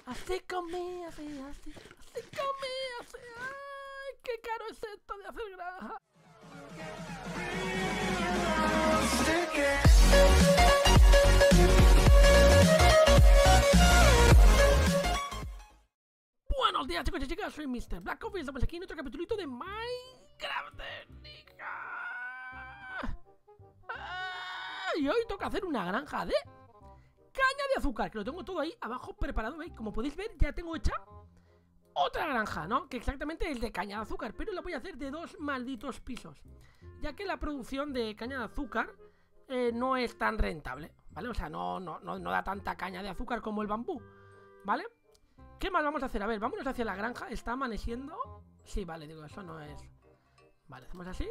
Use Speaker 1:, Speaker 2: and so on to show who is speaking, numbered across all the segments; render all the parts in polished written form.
Speaker 1: Así comí, así comí, así. ¡Ay, qué caro es esto de hacer granja! Buenos días, chicos y chicas, soy Mr. Black Coffee y estamos aquí en otro capitulito de Minecraft de Nika. Y hoy toca hacer una granja de caña de azúcar, que lo tengo todo ahí abajo preparado, ¿veis? Como podéis ver, ya tengo hecha otra granja, ¿no? Que exactamente es de caña de azúcar, pero la voy a hacer de 2 malditos pisos, ya que la producción de caña de azúcar no es tan rentable, ¿vale? O sea, no da tanta caña de azúcar como el bambú, ¿vale? ¿Qué más vamos a hacer? A ver, vámonos hacia la granja. ¿Está amaneciendo? Sí, vale, digo, eso no es... Vale, hacemos así.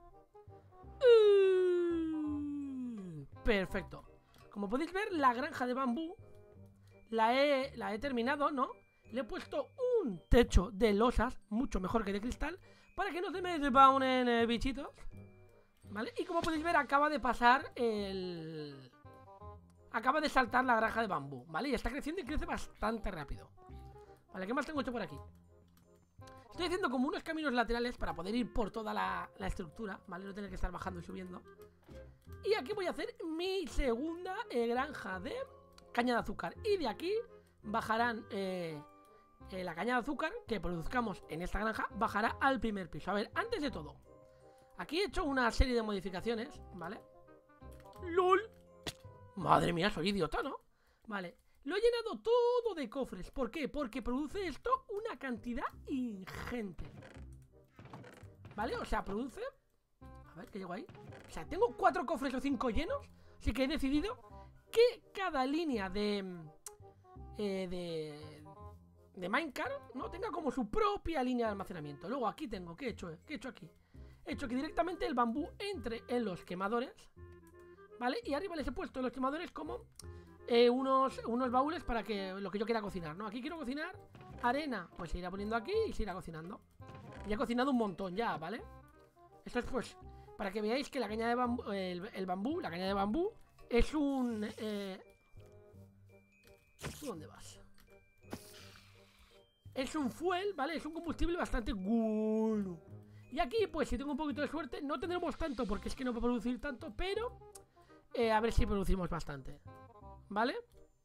Speaker 1: Perfecto. Como podéis ver, la granja de bambú la he terminado, ¿no? Le he puesto un techo de losas, mucho mejor que de cristal, para que no se me spawnen bichitos, ¿vale? Y como podéis ver, acaba de pasar el... Acaba de saltar la granja de bambú, ¿vale? Y está creciendo y crece bastante rápido. Vale, ¿qué más tengo hecho por aquí? Estoy haciendo como unos caminos laterales para poder ir por toda la estructura, ¿vale? No tener que estar bajando y subiendo. Y aquí voy a hacer mi segunda granja de caña de azúcar. Y de aquí bajarán la caña de azúcar que produzcamos en esta granja, bajará al primer piso. A ver, antes de todo, aquí he hecho una serie de modificaciones, ¿vale? ¡Lol! Madre mía, soy idiota, ¿no? Vale. Lo he llenado todo de cofres. ¿Por qué? Porque produce esto una cantidad ingente, ¿vale? O sea, produce... A ver, ¿qué llego ahí? O sea, tengo 4 cofres o 5 llenos. Así que he decidido que cada línea de Minecraft, ¿no? Tenga como su propia línea de almacenamiento. Luego aquí tengo... ¿Qué he hecho? ¿Qué he hecho aquí? He hecho que directamente el bambú entre en los quemadores, ¿vale? Y arriba les he puesto en los quemadores como... unos baúles para que lo que yo quiera cocinar, ¿no? Aquí quiero cocinar arena, pues se irá poniendo aquí y se irá cocinando. Ya he cocinado un montón ya, ¿vale? Esto es pues para que veáis que la caña de bambú, el bambú, la caña de bambú es un... ¿Tú dónde vas? Es un fuel, ¿vale? Es un combustible bastante bueno. Y aquí, pues si tengo un poquito de suerte, no tendremos tanto porque es que no puedo producir tanto, pero a ver si producimos bastante, ¿vale?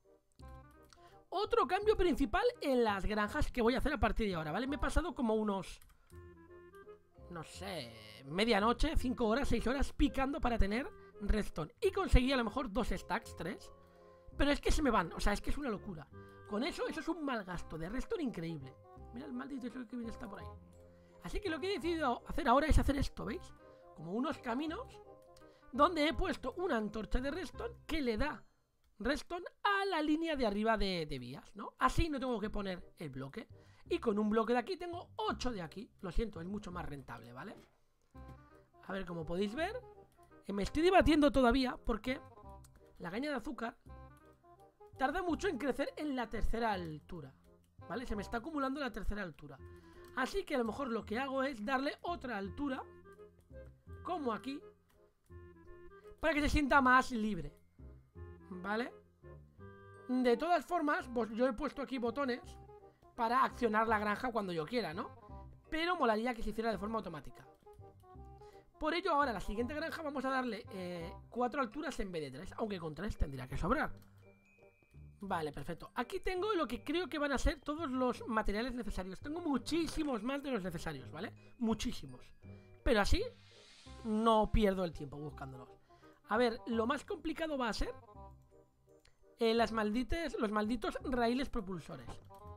Speaker 1: Otro cambio principal en las granjas que voy a hacer a partir de ahora, ¿vale? Me he pasado como unos... No sé... Medianoche, 5 horas, 6 horas picando para tener redstone. Y conseguí a lo mejor 2 stacks, 3. Pero es que se me van, o sea, es que es una locura. Con eso es un mal gasto de redstone increíble. Mira el maldito que viene está por ahí. Así que lo que he decidido hacer ahora es hacer esto, ¿veis? Como unos caminos donde he puesto una antorcha de redstone que le da redstone a la línea de arriba de vías, ¿no? Así no tengo que poner el bloque. Y con un bloque de aquí tengo 8 de aquí. Lo siento, es mucho más rentable, ¿vale? A ver, como podéis ver, me estoy debatiendo todavía porque la caña de azúcar tarda mucho en crecer en la tercera altura, ¿vale? Se me está acumulando la tercera altura. Así que a lo mejor lo que hago es darle otra altura, como aquí, para que se sienta más libre, ¿vale? De todas formas, pues yo he puesto aquí botones para accionar la granja cuando yo quiera, ¿no? Pero molaría que se hiciera de forma automática. Por ello ahora a la siguiente granja vamos a darle 4 alturas en vez de 3, aunque con 3 tendría que sobrar. Vale, perfecto. Aquí tengo lo que creo que van a ser todos los materiales necesarios. Tengo muchísimos más de los necesarios, ¿vale? Muchísimos. Pero así no pierdo el tiempo buscándolos. A ver, lo más complicado va a ser los malditos raíles propulsores.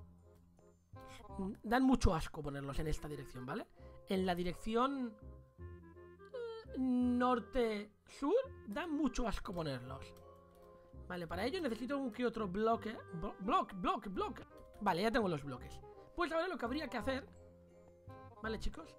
Speaker 1: Dan mucho asco ponerlos en esta dirección, ¿vale? En la dirección norte-sur dan mucho asco ponerlos. Vale, para ello necesito un que otro bloque. Bloque. Vale, ya tengo los bloques. Pues ahora lo que habría que hacer, ¿vale, chicos?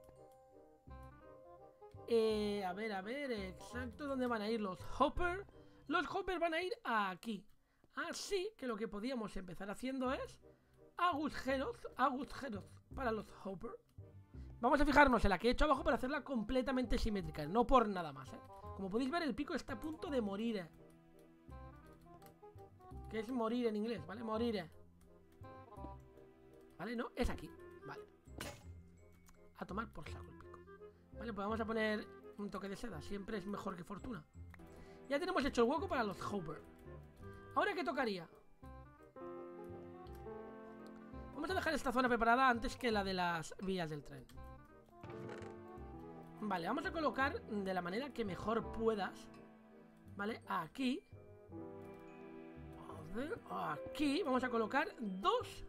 Speaker 1: A ver, exacto, ¿dónde van a ir los hoppers? Los hoppers van a ir aquí. Así que lo que podíamos empezar haciendo es agujeros para los hoppers. Vamos a fijarnos en la que he hecho abajo para hacerla completamente simétrica, no por nada más, ¿eh? Como podéis ver, el pico está a punto de morir. Que es morir en inglés, ¿vale? Morir. ¿Vale? No, es aquí. Vale. A tomar por saco el pico. Vale, pues vamos a poner un toque de seda. Siempre es mejor que fortuna. Ya tenemos hecho el hueco para los Hopper. ¿Ahora qué tocaría? Vamos a dejar esta zona preparada antes que la de las vías del tren. Vale, vamos a colocar de la manera que mejor puedas. Vale, aquí. A ver, aquí vamos a colocar dos.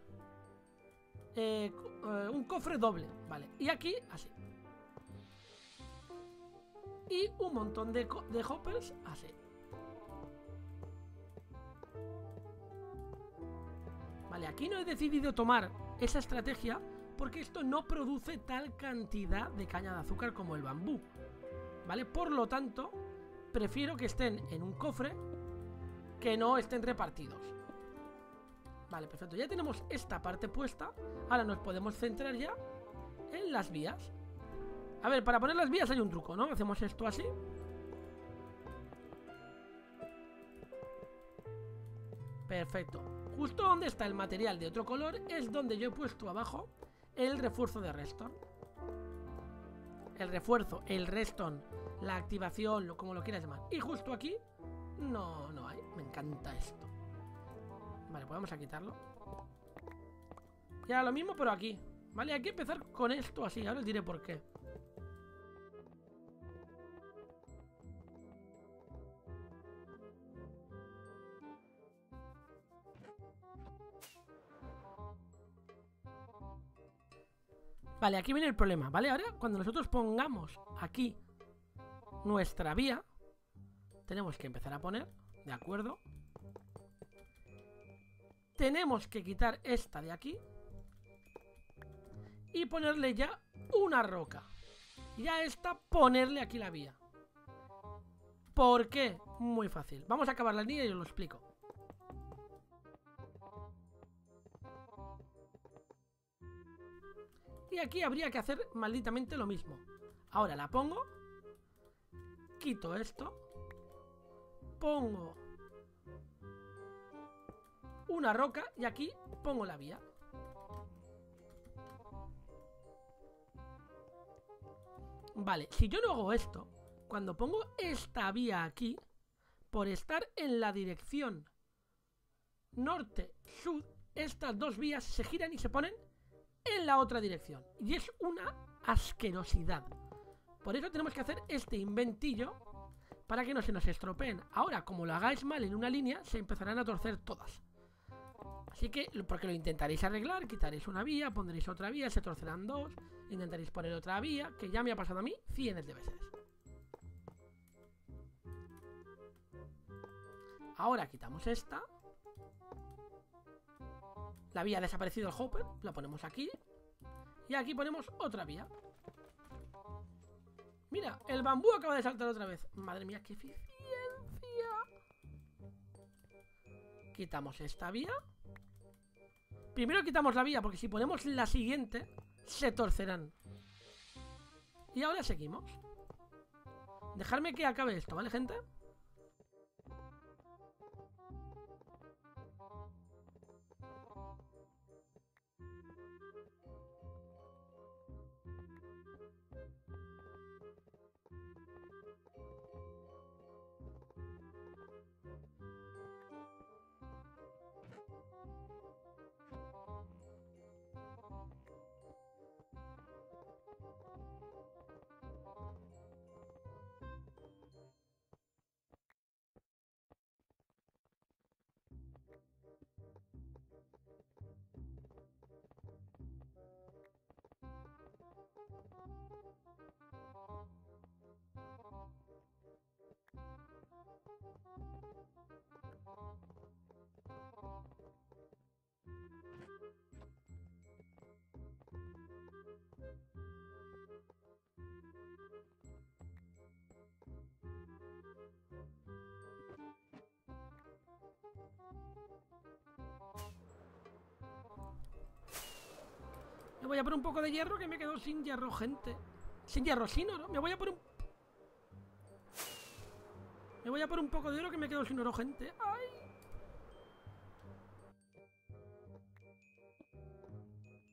Speaker 1: Un cofre doble. Vale, y aquí así. Y un montón de hoppers así. Vale, aquí no he decidido tomar esa estrategia porque esto no produce tal cantidad de caña de azúcar como el bambú. ¿Vale? Por lo tanto, prefiero que estén en un cofre que no estén repartidos. Vale, perfecto. Ya tenemos esta parte puesta. Ahora nos podemos centrar ya en las vías. A ver, para poner las vías hay un truco, ¿no? Hacemos esto así. Perfecto. Justo donde está el material de otro color es donde yo he puesto abajo el refuerzo de redstone. El refuerzo, el redstone, la activación, como lo quieras llamar. Y justo aquí no hay. Me encanta esto. Vale, pues vamos a quitarlo. Y ahora lo mismo, pero aquí. Vale, hay que empezar con esto así. Ahora os diré por qué. Vale, aquí viene el problema, ¿vale? Ahora, cuando nosotros pongamos aquí nuestra vía, tenemos que empezar a poner, ¿de acuerdo? Tenemos que quitar esta de aquí y ponerle ya una roca. Y a esta ponerle aquí la vía. ¿Por qué? Muy fácil. Vamos a acabar la línea y os lo explico. Y aquí habría que hacer malditamente lo mismo. Ahora la pongo. Quito esto. Pongo una roca y aquí pongo la vía. Vale, si yo no hago esto, cuando pongo esta vía aquí, por estar en la dirección norte-sur, estas dos vías se giran y se ponen en la otra dirección. Y es una asquerosidad. Por eso tenemos que hacer este inventillo para que no se nos estropeen. Ahora, como lo hagáis mal en una línea, se empezarán a torcer todas. Así que, porque lo intentaréis arreglar, quitaréis una vía, pondréis otra vía, se torcerán dos, intentaréis poner otra vía, que ya me ha pasado a mí cientos de veces. Ahora quitamos esta. La vía ha desaparecido el hopper, la ponemos aquí. Y aquí ponemos otra vía. Mira, el bambú acaba de saltar otra vez. Madre mía, qué eficiencia. Quitamos esta vía. Primero quitamos la vía, porque si ponemos la siguiente, se torcerán. Y ahora seguimos. Dejadme que acabe esto, ¿vale, gente? Me voy a por un poco de hierro, que me quedo sin hierro, gente. Sin hierro, sin oro. Me voy a por un... Me voy a por un poco de oro, que me quedo sin oro, gente. ¡Ay!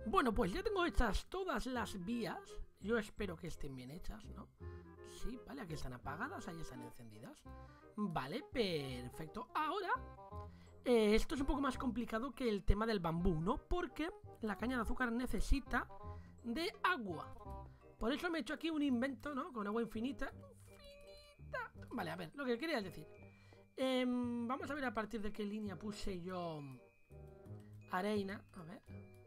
Speaker 1: Bueno, pues ya tengo hechas todas las vías. Yo espero que estén bien hechas, ¿no? Sí, vale, aquí están apagadas, ahí están encendidas. Vale, perfecto. Ahora, esto es un poco más complicado que el tema del bambú, ¿no? Porque la caña de azúcar necesita de agua. Por eso me he hecho aquí un invento, ¿no? Con agua infinita. Vale, a ver, lo que quería decir. Vamos a ver a partir de qué línea puse yo arena. A ver.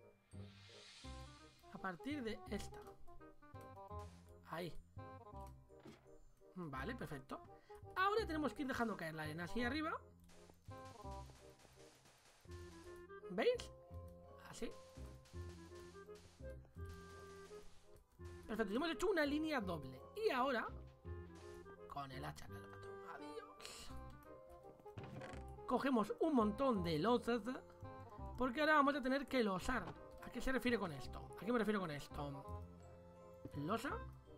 Speaker 1: A partir de esta. Ahí. Vale, perfecto. Ahora tenemos que ir dejando caer la arena así arriba. ¿Veis? Así. Perfecto, y hemos hecho una línea doble. Y ahora, con el hacha calvato, adiós, cogemos un montón de losas, porque ahora vamos a tener que losar. ¿A qué se refiere con esto? ¿A qué me refiero con esto? ¿Losa?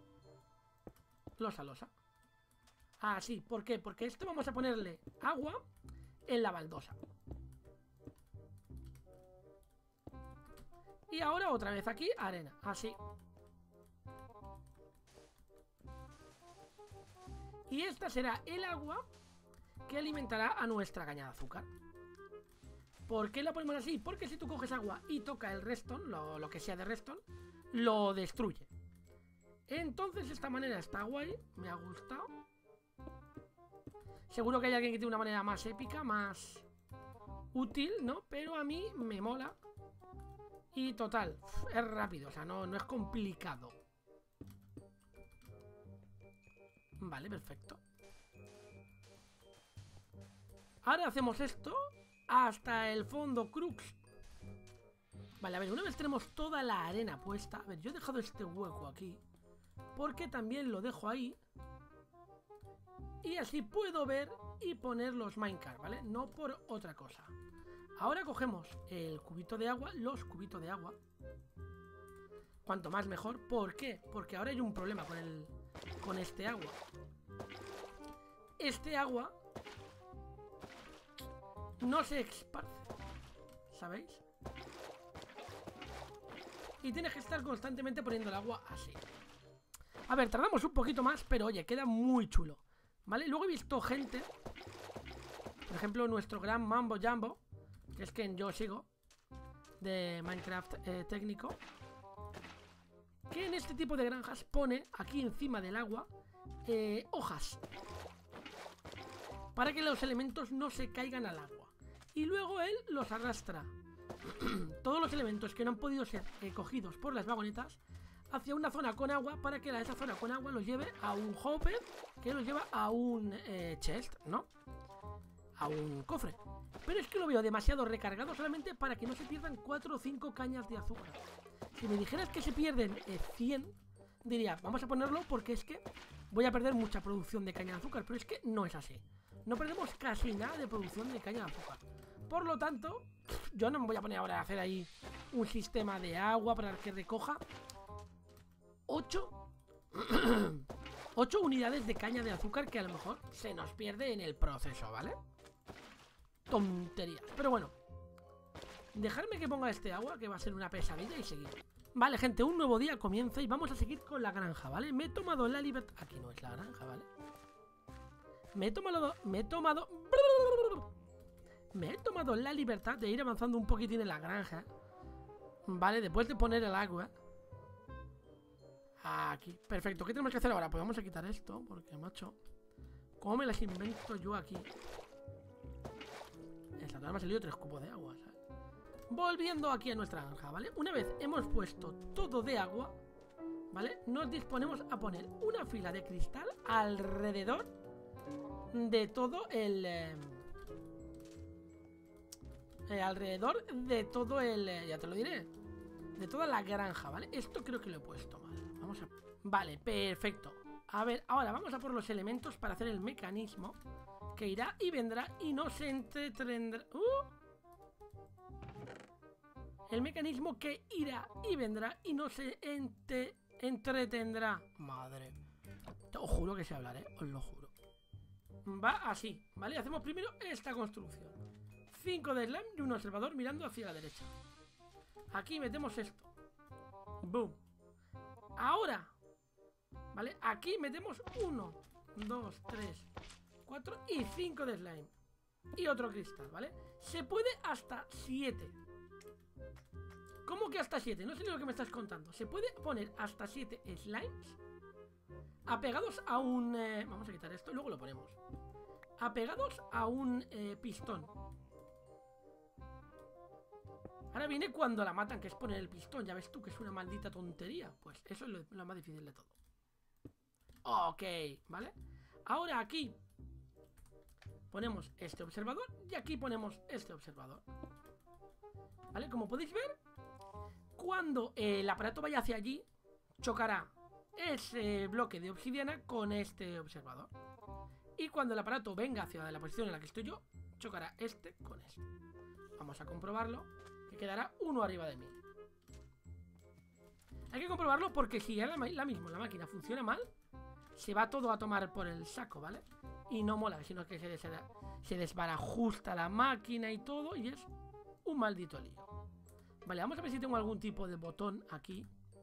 Speaker 1: Losa. Ah, sí, ¿por qué? Porque esto vamos a ponerle agua en la baldosa. Y ahora otra vez aquí arena, así. Y esta será el agua que alimentará a nuestra caña de azúcar. ¿Por qué la ponemos así? Porque si tú coges agua y toca el redstone, lo que sea de redstone, lo destruye. Entonces de esta manera está guay, me ha gustado. Seguro que hay alguien que tiene una manera más épica, más útil, ¿no? Pero a mí me mola. Y total, es rápido, o sea, no es complicado. Vale, perfecto. Ahora hacemos esto hasta el fondo crux. Vale, a ver, una vez tenemos toda la arena puesta. A ver, yo he dejado este hueco aquí porque también lo dejo ahí. Y así puedo ver y poner los minecart, ¿vale? No por otra cosa. Ahora cogemos el cubito de agua, los cubitos de agua. Cuanto más mejor. ¿Por qué? Porque ahora hay un problema con este agua. Este agua no se esparce, ¿sabéis? Y tienes que estar constantemente poniendo el agua así. A ver, tardamos un poquito más, pero oye, queda muy chulo, ¿vale? Luego he visto gente, por ejemplo, nuestro gran Mambo Jambo, que es quien yo sigo, de Minecraft técnico, que en este tipo de granjas pone aquí encima del agua hojas, para que los elementos no se caigan al agua. Y luego él los arrastra todos los elementos que no han podido ser cogidos por las vagonetas hacia una zona con agua, para que esa zona con agua los lleve a un hopper, que los lleva a un chest, ¿no? A un cofre. Pero es que lo veo demasiado recargado solamente para que no se pierdan 4 o 5 cañas de azúcar. Si me dijeras que se pierden 100, diría, vamos a ponerlo porque es que voy a perder mucha producción de caña de azúcar. Pero es que no es así. No perdemos casi nada de producción de caña de azúcar. Por lo tanto, yo no me voy a poner ahora a hacer ahí un sistema de agua para que recoja 8 unidades de caña de azúcar que a lo mejor se nos pierde en el proceso, ¿vale? Tonterías. Pero bueno, dejarme que ponga este agua, que va a ser una pesadilla, y seguir. Vale, gente, un nuevo día comienza y vamos a seguir con la granja, ¿vale? Me he tomado la libertad... Aquí no es la granja, ¿vale? Me he tomado la libertad de ir avanzando un poquitín en la granja, ¿vale? Después de poner el agua aquí, perfecto. ¿Qué tenemos que hacer ahora? Pues vamos a quitar esto, porque, macho, ¿cómo me las invento yo aquí? Esta me ha salido 3 cubos de agua, ¿sabes? Volviendo aquí a nuestra granja, ¿vale? Una vez hemos puesto todo de agua, ¿vale? Nos disponemos a poner una fila de cristal alrededor de todo el... ya te lo diré. De toda la granja, ¿vale? Esto creo que lo he puesto mal. Vamos a... Vale, perfecto. A ver, ahora vamos a por los elementos para hacer el mecanismo que irá y vendrá y no se entretendrá. El mecanismo que irá y vendrá y no se entretendrá. Madre. Os juro que sé hablar, os lo juro. Va así, ¿vale? Hacemos primero esta construcción. 5 de slime y un observador mirando hacia la derecha. Aquí metemos esto. Boom. Ahora, ¿vale? Aquí metemos 1, 2, 3, 4 y 5 de slime. Y otro cristal, ¿vale? Se puede hasta 7. ¿Cómo que hasta 7? No sé ni lo que me estás contando. Se puede poner hasta 7 slimes apegados a un... vamos a quitar esto, luego lo ponemos. Apegados a un pistón. Ahora viene cuando la matan, que es poner el pistón. Ya ves tú que es una maldita tontería. Pues eso es lo más difícil de todo. Ok, ¿vale? Ahora aquí ponemos este observador y aquí ponemos este observador. ¿Vale? Como podéis ver, cuando el aparato vaya hacia allí, chocará ese bloque de obsidiana con este observador. Y cuando el aparato venga hacia la posición en la que estoy yo, chocará este con este. Vamos a comprobarlo, que quedará uno arriba de mí. Hay que comprobarlo porque si ahora mismo la máquina funciona mal, se va todo a tomar por el saco, ¿vale? Y no mola, sino que se desbarajusta la máquina y todo, y es un maldito lío. Vale, vamos a ver si tengo algún tipo de botón aquí.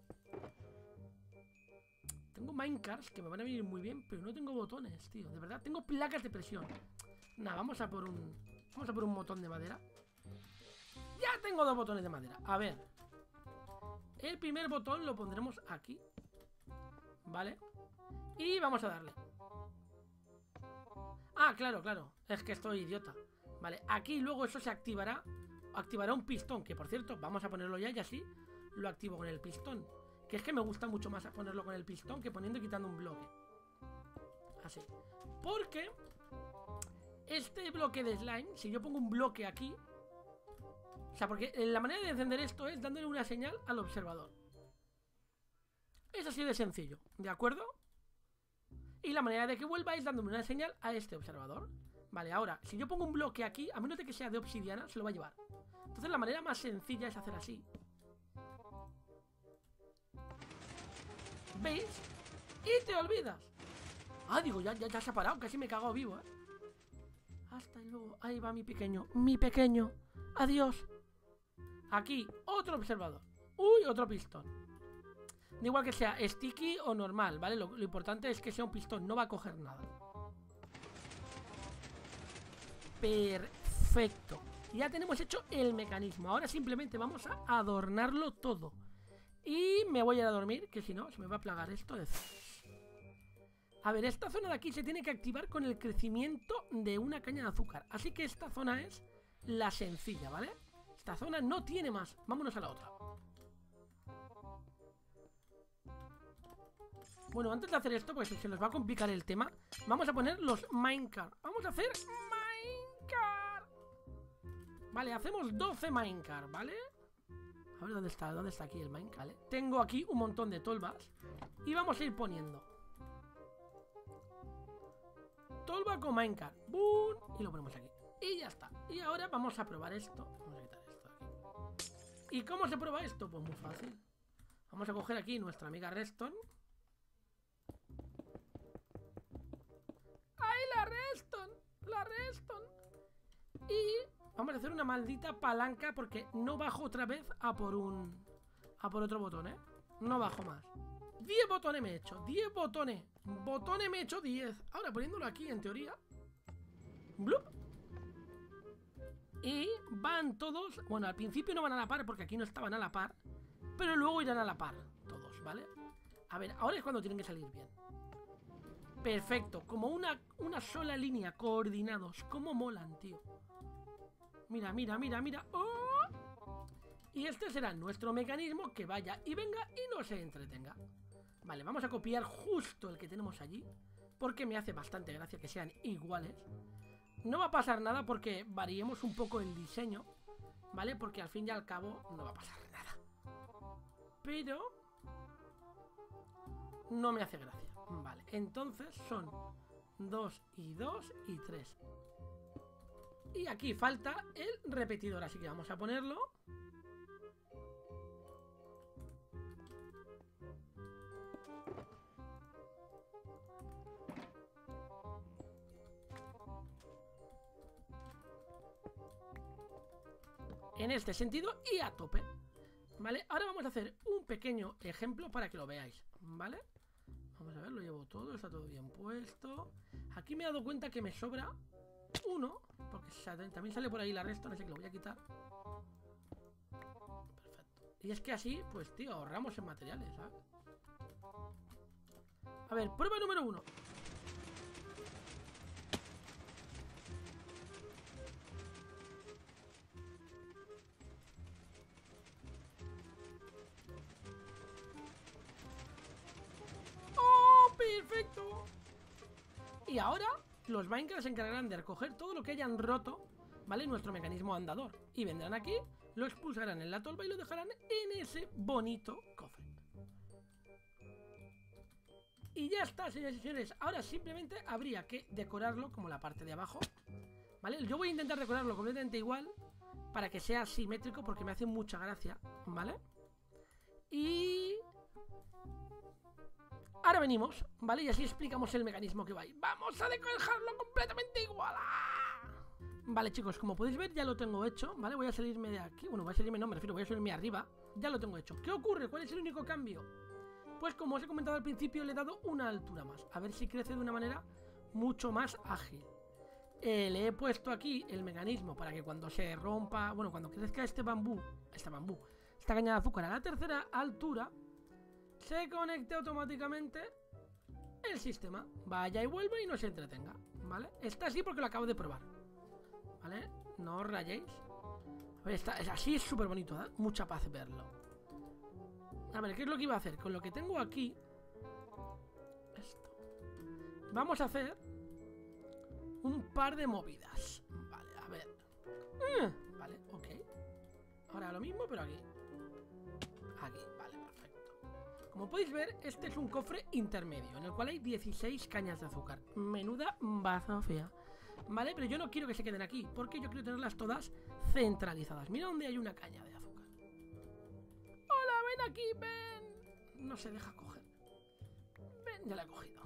Speaker 1: Tengo minecarts que me van a venir muy bien, pero no tengo botones, tío. De verdad, tengo placas de presión. Nada, vamos a por un botón de madera. Ya tengo 2 botones de madera. A ver. El primer botón lo pondremos aquí. ¿Vale? Y vamos a darle. Ah, claro, claro. Es que estoy idiota. Vale, aquí luego eso se activará. Activará un pistón, que por cierto, vamos a ponerlo ya y así lo activo con el pistón. Que es que me gusta mucho más ponerlo con el pistón que poniendo y quitando un bloque. Así. Porque este bloque de slime, si yo pongo un bloque aquí, o sea, porque la manera de encender esto es dándole una señal al observador. Es así de sencillo, ¿de acuerdo? Y la manera de que vuelva es dándome una señal a este observador. Vale, ahora, si yo pongo un bloque aquí, a menos de que sea de obsidiana, se lo va a llevar. Entonces la manera más sencilla es hacer así. ¿Veis? Y te olvidas. Ah, digo, ya se ha parado, casi me he cagado vivo, Hasta luego. Ahí va mi pequeño. Mi pequeño. Adiós. Aquí, otro observador. Uy, otro pistón. Da igual que sea sticky o normal, ¿vale? Lo importante es que sea un pistón, no va a coger nada. Perfecto. Ya tenemos hecho el mecanismo. Ahora simplemente vamos a adornarlo todo. Y me voy a ir a dormir, que si no, se me va a plagar esto de... A ver, esta zona de aquí se tiene que activar con el crecimiento de una caña de azúcar. Así que esta zona es la sencilla, ¿vale? Esta zona no tiene más. Vámonos a la otra. Bueno, antes de hacer esto, pues se nos va a complicar el tema. Vamos a poner los minecart. Vamos a hacer minecart. Vale, hacemos 12 minecart, ¿vale? A ver dónde está aquí el minecart, ¿vale? Tengo aquí un montón de tolvas. Y vamos a ir poniendo tolva con minecart. ¡Bum! Y lo ponemos aquí. Y ya está. Y ahora vamos a probar esto. Vamos a quitar esto de aquí. ¿Y cómo se prueba esto? Pues muy fácil. Vamos a coger aquí nuestra amiga Redstone. ¡Ay, la Redstone! ¡La Redstone! Y vamos a hacer una maldita palanca porque no bajo otra vez a por otro botón, No bajo más. 10 botones me he hecho, 10 botones. Botones me he hecho 10. Ahora poniéndolo aquí en teoría. ¡Blup! Y van todos. Bueno, al principio no van a la par porque aquí no estaban a la par. Pero luego irán a la par todos, ¿vale? A ver, ahora es cuando tienen que salir bien. Perfecto, como una sola línea, coordinados. Cómo molan, tío. Mira, mira, mira, mira. ¡Oh! Y este será nuestro mecanismo que vaya y venga y no se entretenga. Vale, vamos a copiar justo el que tenemos allí, porque me hace bastante gracia que sean iguales. No va a pasar nada porque variemos un poco el diseño, ¿vale? Porque al fin y al cabo no va a pasar nada. Pero no me hace gracia. Vale, entonces son 2 y 2 y 3. Y aquí falta el repetidor, así que vamos a ponerlo. En este sentido y a tope. ¿Vale? Ahora vamos a hacer un pequeño ejemplo para que lo veáis, ¿vale? Vamos a ver, lo llevo todo, está todo bien puesto. Aquí me he dado cuenta que me sobra uno, porque también sale por ahí la redstone, así que lo voy a quitar. Perfecto. Y es que así, pues tío, ahorramos en materiales, ¿sabes? A ver, prueba número 1. ¡Oh, perfecto! Y ahora los Minecraft se encargarán de recoger todo lo que hayan roto, ¿vale? Nuestro mecanismo andador. Y vendrán aquí, lo expulsarán en la tolva y lo dejarán en ese bonito cofre. Y ya está, señores y señores. Ahora simplemente habría que decorarlo como la parte de abajo, ¿vale? Yo voy a intentar decorarlo completamente igual para que sea simétrico porque me hace mucha gracia, ¿vale? Y... ahora venimos, ¿vale? Y así explicamos el mecanismo que va ahí. ¡Vamos a decorarlo completamente igual! ¡Ah! Vale, chicos, como podéis ver ya lo tengo hecho, ¿vale? Voy a salirme de aquí. Bueno, voy a salirme, no, me refiero, voy a salirme arriba. Ya lo tengo hecho. ¿Qué ocurre? ¿Cuál es el único cambio? Pues como os he comentado al principio, le he dado una altura más. A ver si crece de una manera mucho más ágil. Le he puesto aquí el mecanismo para que cuando se rompa... bueno, cuando crezca esta caña de azúcar a la tercera altura, se conecte automáticamente el sistema. Vaya y vuelva y no se entretenga, ¿vale? Está así porque lo acabo de probar, ¿vale? No os rayéis. A ver, así es súper bonito, da mucha paz verlo. A ver, ¿qué es lo que iba a hacer? Con lo que tengo aquí... esto. Vamos a hacer un par de movidas. Vale, a ver. Vale, ok. Ahora lo mismo, pero aquí. Aquí, vale, perfecto. Como podéis ver, este es un cofre intermedio, en el cual hay 16 cañas de azúcar. Menuda bazofia. Vale, pero yo no quiero que se queden aquí, porque yo quiero tenerlas todas centralizadas. Mira dónde hay una caña de azúcar. ¡Hola, ven aquí, ven! No se deja coger. Ven, ya la he cogido.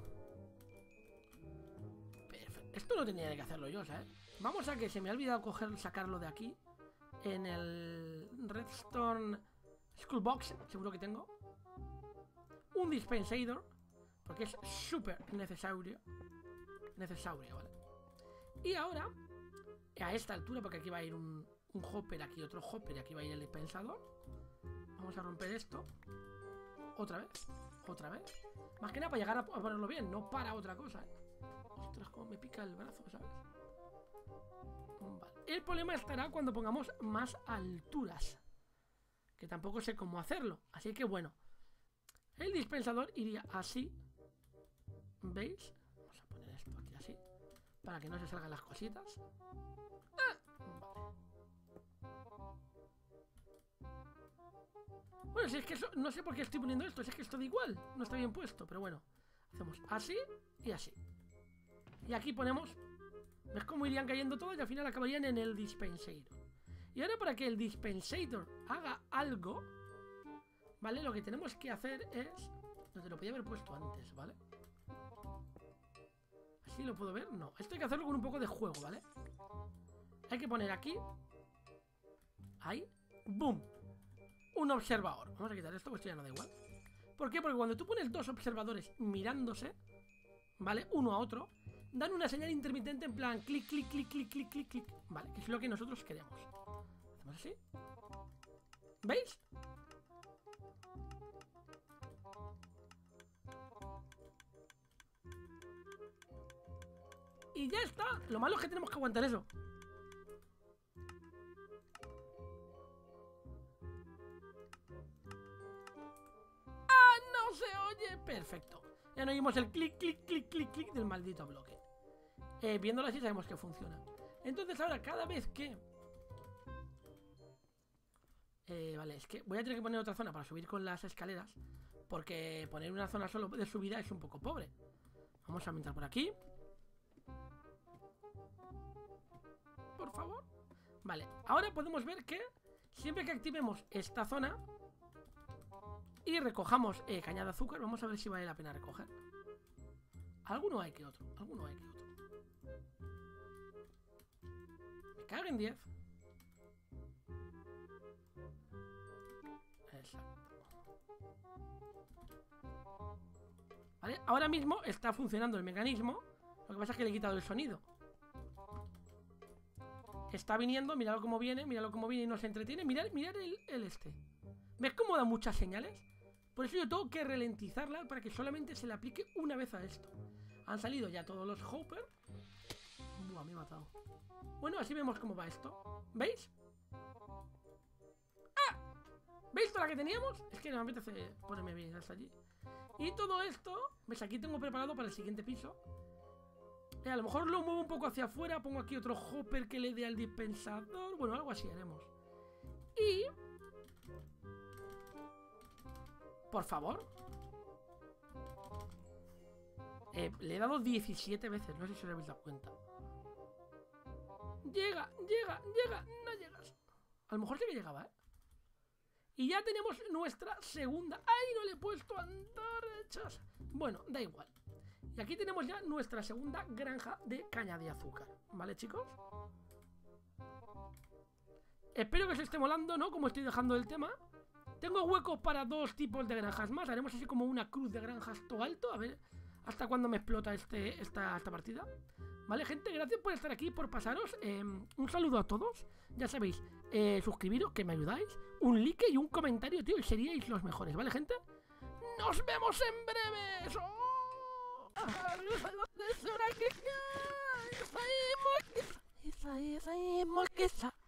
Speaker 1: Perfecto. Esto no tenía que hacerlo yo, ¿sabes? Vamos a que se me ha olvidado sacarlo de aquí. En el Redstone Schoolbox, seguro que tengo un dispensador, porque es súper necesario, ¿vale? Y ahora, a esta altura, porque aquí va a ir un hopper, aquí otro hopper, y aquí va a ir el dispensador. Vamos a romper esto. Otra vez. Más que nada para llegar a ponerlo bien, no para otra cosa, ¿eh? Ostras, cómo me pica el brazo, ¿sabes? Vale. El problema estará cuando pongamos más alturas, que tampoco sé cómo hacerlo. Así que bueno, el dispensador iría así. ¿Veis? Vamos a poner esto aquí así, para que no se salgan las cositas. Vale. Bueno, si es que eso, no sé por qué estoy poniendo esto, si es que esto da igual, no está bien puesto, pero bueno. Hacemos así y así. Y aquí ponemos... ¿ves cómo irían cayendo todos y al final acabarían en el dispensador? Y ahora para que el dispensador haga algo, ¿vale? Lo que tenemos que hacer es... no te lo podía haber puesto antes, ¿vale? ¿Así lo puedo ver? No, esto hay que hacerlo con un poco de juego, ¿vale? Hay que poner aquí... ahí... ¡boom! Un observador. Vamos a quitar esto, pues esto ya no da igual. ¿Por qué? Porque cuando tú pones dos observadores mirándose, ¿vale? Uno a otro, dan una señal intermitente en plan clic, clic, clic, clic, clic, clic, clic. Vale, que es lo que nosotros queremos. Hacemos así. ¿Veis? Y ya está. Lo malo es que tenemos que aguantar eso. ¡Ah, no se oye! Perfecto. Ya no oímos el clic, clic, clic, clic, clic del maldito bloque. Viéndolo así sabemos que funciona. Entonces ahora cada vez que... vale, es que voy a tener que poner otra zona para subir con las escaleras, porque poner una zona solo de subida es un poco pobre. Vamos a aumentar por aquí. Por favor. Vale, ahora podemos ver que siempre que activemos esta zona y recojamos caña de azúcar, vamos a ver si vale la pena recoger. Alguno hay que otro, Me cago en 10. Exacto. ¿Vale? Ahora mismo está funcionando el mecanismo. Lo que pasa es que le he quitado el sonido. Está viniendo, míralo cómo viene y nos entretiene. Mirad el este. ¿Ves cómo da muchas señales? Por eso yo tengo que ralentizarla para que solamente se le aplique una vez a esto. Han salido ya todos los Hopper. Buah, me he matado. Bueno, así vemos cómo va esto. ¿Veis? ¡Ah! ¿Veis toda la que teníamos? Es que no me apetece ponerme bien hasta allí. Y todo esto, ¿ves? Aquí tengo preparado para el siguiente piso. A lo mejor lo muevo un poco hacia afuera. Pongo aquí otro Hopper que le dé al dispensador. Bueno, algo así haremos. Y... por favor. Le he dado 17 veces. No sé si os habéis dado cuenta. Llega. No llegas. A lo mejor sí que llegaba, ¿eh? Y ya tenemos nuestra segunda... ¡Ay, no le he puesto antorchas! Bueno, da igual. Y aquí tenemos ya nuestra segunda granja de caña de azúcar. ¿Vale, chicos? Espero que os esté molando, ¿no? Como estoy dejando el tema. Tengo hueco para 2 tipos de granjas más. Haremos así como una cruz de granjas todo alto. A ver hasta cuándo me explota esta partida. Vale, gente, gracias por estar aquí, por pasaros. Un saludo a todos. Ya sabéis, suscribiros, que me ayudáis. Un like y un comentario, tío, y seríais los mejores, ¿vale, gente? ¡Nos vemos en breve! ¡Oh! ¡Esa